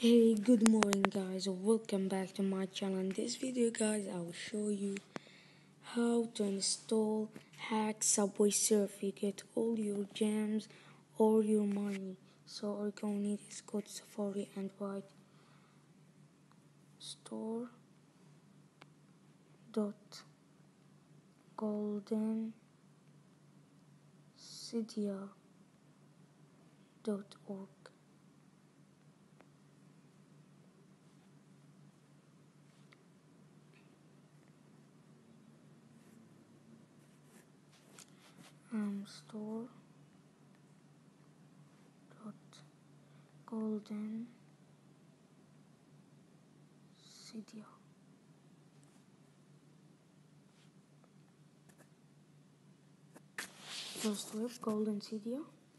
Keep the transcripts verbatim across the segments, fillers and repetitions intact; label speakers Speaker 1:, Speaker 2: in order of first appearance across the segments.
Speaker 1: Hey, good morning guys, welcome back to my channel. In this video guys, I will show you how to install Hack Subwaysurf. You get all your gems or your money. So all you're gonna need is go to Safari and write store dot golden dot org. Um, store dot golden Just with golden Cydia.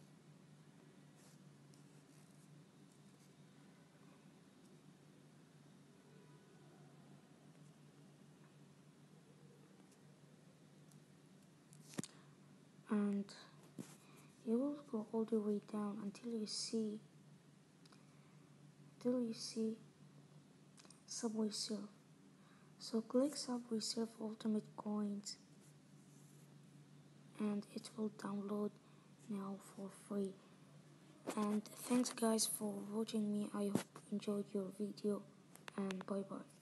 Speaker 1: And you will go all the way down until you see until you see subwaysurf. So click subwaysurf ultimate coins and it will download now for free. And thanks guys for watching me. I hope you enjoyed your video and bye bye.